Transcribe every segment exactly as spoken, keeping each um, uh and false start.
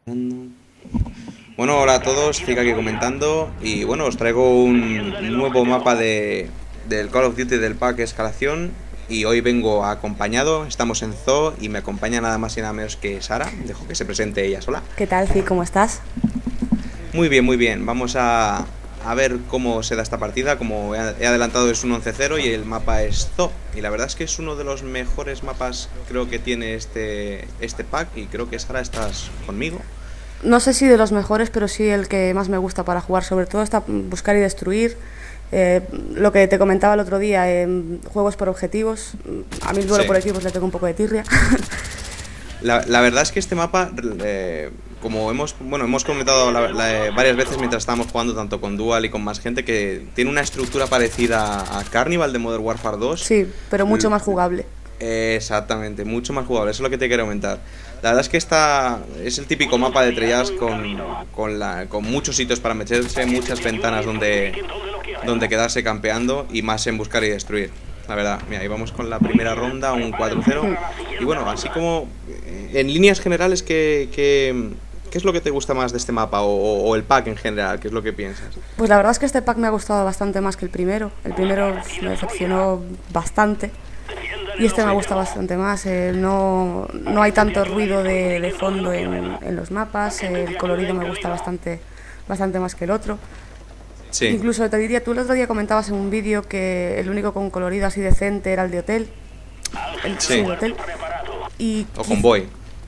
Bueno, hola a todos, Zika aquí comentando. Y bueno, os traigo un nuevo mapa de, del Call of Duty del pack Escalación. Y hoy vengo acompañado, estamos en Zoo y me acompaña nada más y nada menos que Sara. Dejo que se presente ella sola. ¿Qué tal, Fi? ¿Cómo estás? Muy bien, muy bien. Vamos a, a ver cómo se da esta partida. Como he adelantado, es un once cero y el mapa es Zoo. Y la verdad es que es uno de los mejores mapas, creo que tiene este, este pack. Y creo que Sara, estás conmigo. No sé si de los mejores, pero sí el que más me gusta para jugar. Sobre todo está buscar y destruir. Eh, lo que te comentaba el otro día, eh, juegos por objetivos. A mí el duelo Sí. por equipos le tengo un poco de tirria. La, la verdad es que este mapa, eh, como hemos bueno hemos comentado la, la, varias veces mientras estábamos jugando tanto con Dual y con más gente, que tiene una estructura parecida a Carnival de Modern Warfare dos. Sí, pero mucho más jugable. Eh, exactamente, mucho más jugable, eso es lo que te quiero comentar. La verdad es que esta es el típico mapa de Treyarch con, con, la, con muchos sitios para meterse, muchas ventanas donde, donde quedarse campeando y más en buscar y destruir. La verdad, mira, ahí vamos con la primera ronda, un cuatro cero. Y bueno, así como en líneas generales, ¿qué, qué, qué es lo que te gusta más de este mapa? O, o el pack en general, ¿qué es lo que piensas? Pues la verdad es que este pack me ha gustado bastante más que el primero. El primero me decepcionó bastante. Y este me gusta bastante más, eh, no, no hay tanto ruido de, de fondo en, en los mapas, eh, el colorido me gusta bastante, bastante más que el otro. Sí. Incluso te diría, tú el otro día comentabas en un vídeo que el único con colorido así decente era el de hotel. El, Sí. sí, el hotel. Y O Convoy.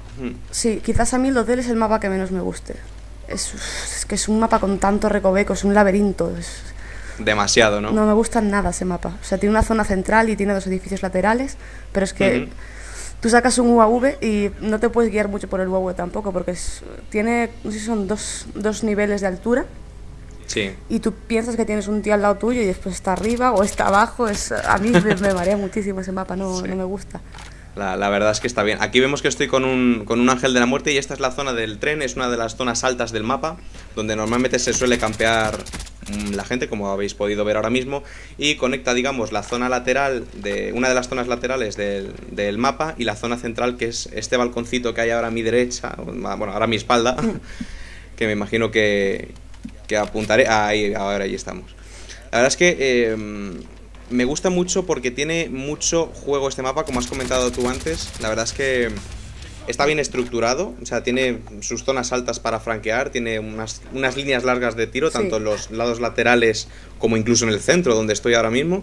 sí, quizás a mí el hotel es el mapa que menos me guste. Es, es que es un mapa con tantos recovecos, un laberinto. Es, Demasiado, ¿no? no me gusta nada ese mapa. O sea, tiene una zona central y tiene dos edificios laterales, pero es que... Uh-huh. Tú sacas un U A V y no te puedes guiar mucho por el U A V tampoco, porque es, tiene, no sé si son dos, dos niveles de altura. Sí. Y tú piensas que tienes un tío al lado tuyo y después está arriba o está abajo. Es, a mí me, me marea muchísimo ese mapa, no, Sí. no me gusta. La, la verdad es que está bien. Aquí vemos que estoy con un, con un ángel de la muerte y esta es la zona del tren, es una de las zonas altas del mapa, donde normalmente se suele campear mmm, la gente, como habéis podido ver ahora mismo, y conecta, digamos, la zona lateral, de una de las zonas laterales del, del mapa y la zona central, que es este balconcito que hay ahora a mi derecha, bueno, ahora a mi espalda, que me imagino que, que apuntaré. Ahí, ahora ahí estamos. La verdad es que... Eh, me gusta mucho porque tiene mucho juego este mapa, como has comentado tú antes. La verdad es que está bien estructurado, o sea, tiene sus zonas altas para franquear, tiene unas, unas líneas largas de tiro, Sí. tanto en los lados laterales como incluso en el centro, donde estoy ahora mismo.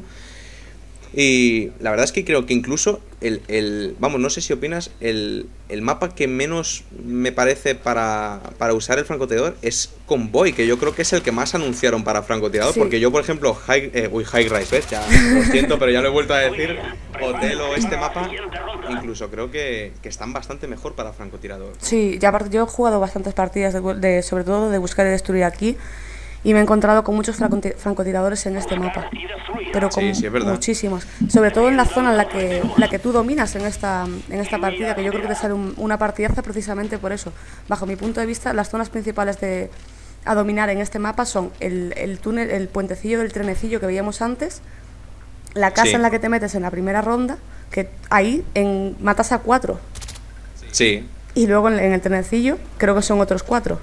Y la verdad es que creo que incluso el, el vamos, no sé si opinas, el, el mapa que menos me parece para, para usar el francotirador es Convoy, que yo creo que es el que más anunciaron para francotirador, Sí. porque yo, por ejemplo, High, eh, uy, High Rise, ¿ves? Ya lo siento, pero ya lo he vuelto a decir, Hotel o este mapa, incluso creo que, que están bastante mejor para francotirador. Sí, ya aparte yo he jugado bastantes partidas, de, de, sobre todo de buscar y destruir aquí, y me he encontrado con muchos francoti- francotiradores en este mapa. Pero con Sí, sí, es verdad. muchísimos. Sobre todo en la zona en la que, la que tú dominas en esta, en esta partida, que yo creo que te sale un, una partidaza precisamente por eso. Bajo mi punto de vista, las zonas principales de, a dominar en este mapa son el, el túnel, el puentecillo del trenecillo que veíamos antes, la casa Sí. en la que te metes en la primera ronda, que ahí en, matas a cuatro, Sí. y luego en, en el trenecillo creo que son otros cuatro.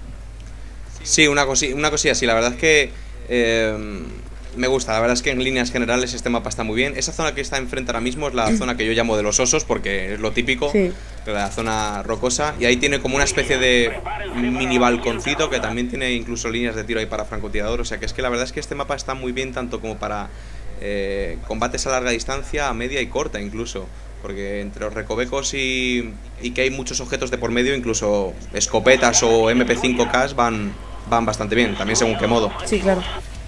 Sí, una, cosi una cosilla así, la verdad es que eh, me gusta, la verdad es que en líneas generales este mapa está muy bien. Esa zona que está enfrente ahora mismo es la zona que yo llamo de los osos, porque es lo típico, Sí. la zona rocosa, y ahí tiene como una especie de mini balconcito que también tiene incluso líneas de tiro ahí para francotirador, o sea que es que la verdad es que este mapa está muy bien tanto como para eh, combates a larga distancia, a media y corta incluso. Porque entre los recovecos y, y que hay muchos objetos de por medio, incluso escopetas o M P cinco K van, van bastante bien, también según qué modo. Sí, claro.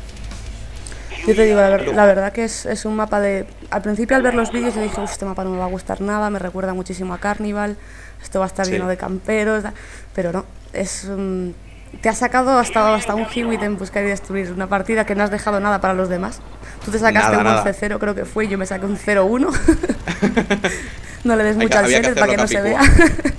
Yo te digo, la, ver la verdad que es, es un mapa de... Al principio al ver los vídeos yo dije, uff, este mapa no me va a gustar nada, me recuerda muchísimo a Carnival, esto va a estar Sí. lleno de camperos, pero no, es... Um, te ha sacado hasta, hasta un Hewitt en buscar y destruir una partida que no has dejado nada para los demás. Tú te sacaste Nada, un nada. once cero, creo que fue, y yo me saqué un cero uno. No le des Hay que- mucho al había que setter para que no hacerlo se vea. capicúa.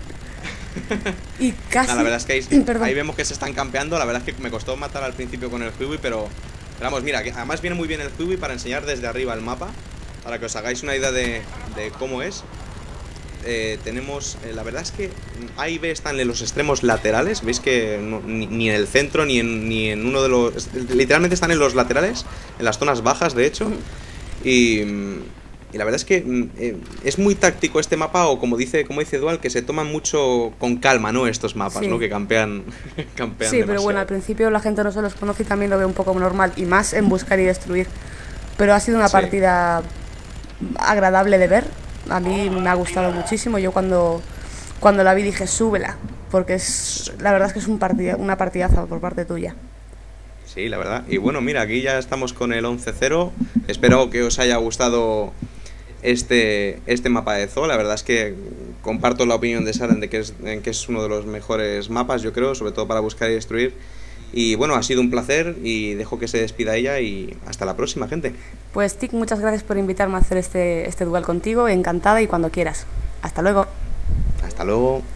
Y casi... Nah, la verdad es que ahí, Perdón. ahí vemos que se están campeando, la verdad es que me costó matar al principio con el Huey, pero, pero vamos, mira, que además viene muy bien el Huey para enseñar desde arriba el mapa, para que os hagáis una idea de, de cómo es. eh, tenemos, eh, la verdad es que A y B están en los extremos laterales, veis que no, ni, ni en el centro ni en, ni en uno de los, literalmente están en los laterales, en las zonas bajas de hecho, y, y la verdad es que eh, es muy táctico este mapa, o como dice, como dice Dual, que se toman mucho con calma, ¿no? Estos mapas, Sí. ¿no? Que campean, campean Sí, pero demasiado. bueno, al principio la gente no se los conoce y también lo ve un poco normal, y más en buscar y destruir. Pero ha sido una Sí. partida agradable de ver, a mí me ha gustado muchísimo. Yo cuando, cuando la vi dije, súbela, porque es, la verdad es que es un partida, una partidaza por parte tuya. Sí, la verdad. Y bueno, mira, aquí ya estamos con el once cero. Espero que os haya gustado este, este mapa de Zoo. La verdad es que comparto la opinión de Sara en de que es, en que es uno de los mejores mapas, yo creo, sobre todo para buscar y destruir. Y bueno, ha sido un placer y dejo que se despida ella y hasta la próxima, gente. Pues Tic, muchas gracias por invitarme a hacer este, este duel contigo, encantada, y cuando quieras. Hasta luego. Hasta luego.